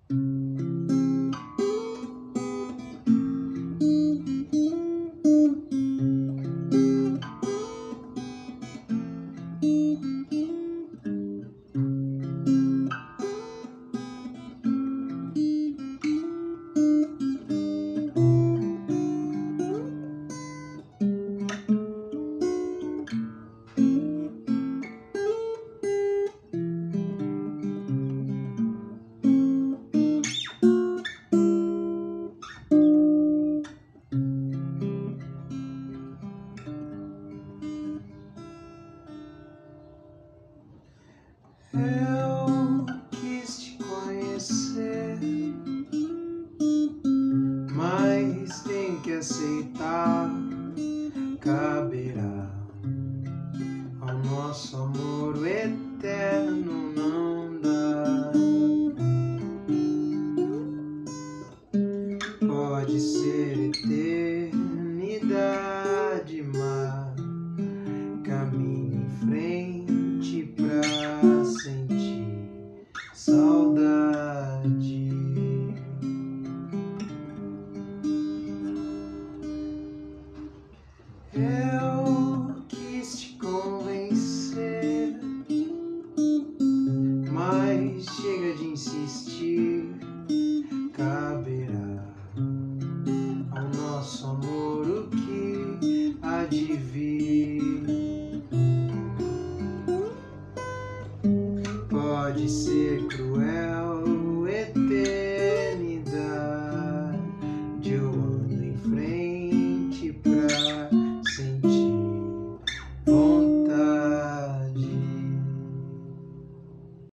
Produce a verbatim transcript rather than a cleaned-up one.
Eu quis te conhecer, mas tem que aceitar, caberá ao nosso amor o eterno não dá. Pode ser eternidade, mas caminho em frente pra sentir saudade. Eu quis te convencer, mas chega de insistir, caberá ao nosso amor o que há de vir. Pode ser cruel,